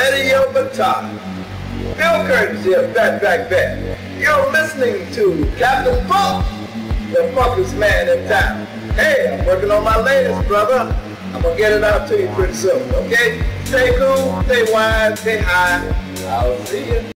Radio Baton. Bill Curtis here, Fatback. You're listening to Captain Funk, the funkest man in town. Hey, I'm working on my latest, brother. I'm gonna get it out to you pretty soon, okay? Stay cool, stay wise, stay high. I'll see you.